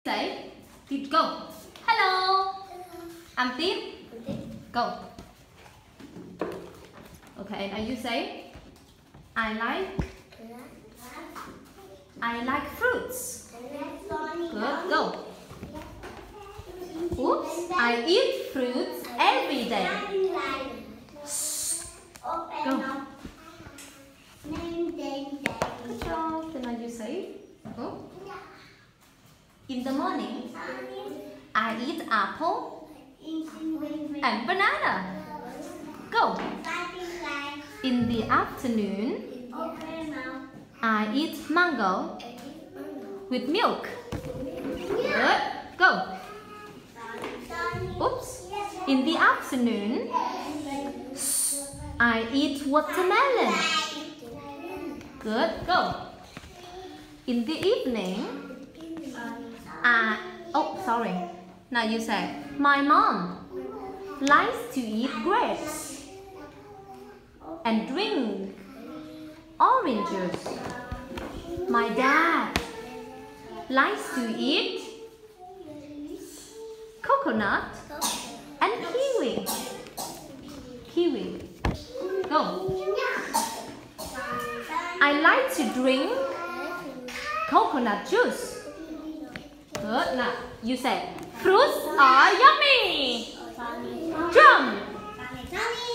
Say, Tip, go. Hello. I'm Tip. Go. Okay, now you say, I like fruits. Good, go. Oops, I eat fruits every day. Go. So now you say, oh. In the morning, I eat apple and banana. Go. In the afternoon, I eat mango with milk. Good. Go. Oops. In the afternoon, I eat watermelon. Good. Go. In the evening, now you say, my mom likes to eat grapes and drink orange juice. My dad likes to eat coconut and kiwi. Go. I like to drink coconut juice. Good. Now you say, fruits are yummy. Jump.